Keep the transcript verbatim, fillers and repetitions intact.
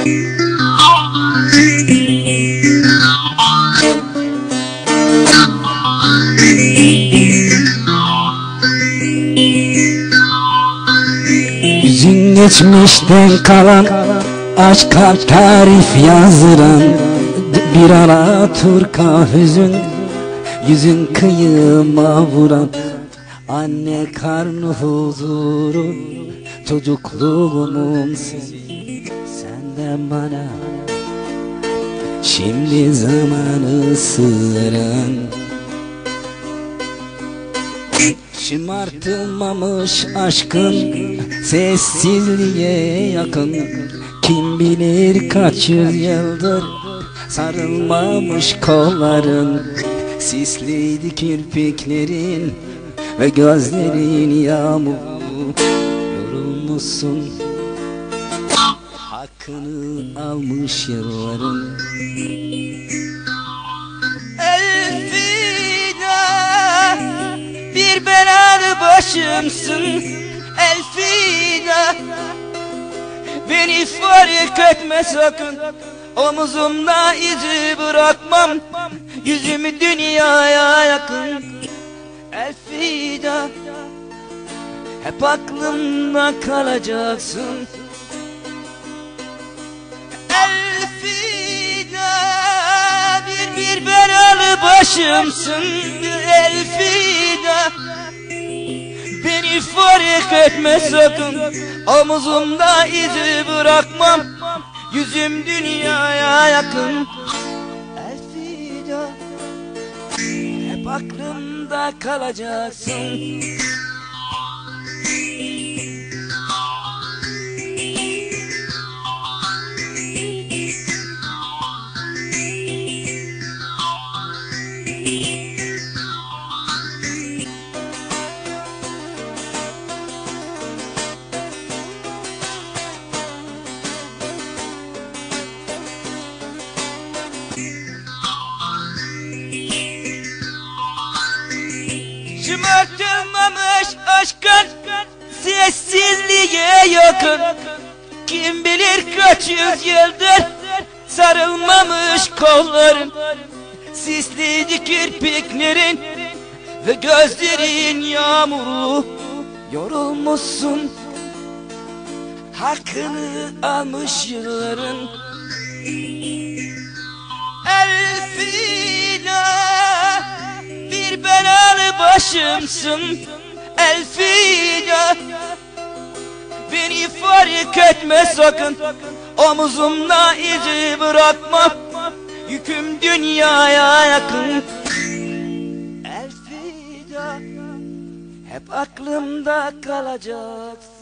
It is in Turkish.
Yüzün geçmişten kalan, aşka tarif yazdıran bir Alaturka hüzün, yüzün kıyıma vuran. Anne karnı huzuru, çocukluğumumsun senden bana. Şimdi zamanı sığıran, şımartılmamış aşkın sessizliğe yakın. Kim bilir kaç yüzyıldır sarılmamış kolların, sisliydi kirpiklerin ve gözlerin yağmur. Yorulmuşsun, hakkını almış yılların. Elfida, bir belalı başımsın Elfida. Beni fark etme sakın, omuzumda izi bırakmam. Yüzümü dünyaya yakın Elfida, hep aklımda kalacaksın. Elfida, bir bir belalı başımsın Elfida. Beni fark etme sakın, omuzumda izi bırakmam. Yüzüm dünyaya yakın Elfida, hep aklımda kalacaksın. Şımartılmamış aşkın sessizliğe yakın. Kim bilir kaç yüzyıldır sarılmamış kolların, sisliydi kirpiklerin ve gözlerin yağmuru. Yorulmuşsun, hakkını almış yılların. Elfida, bir belalı başımsın Elfida. Beni fark etme sakın, omuzumda izi bırakma. Yüküm dünyaya yakın Elfida, hep aklımda kalacaksın.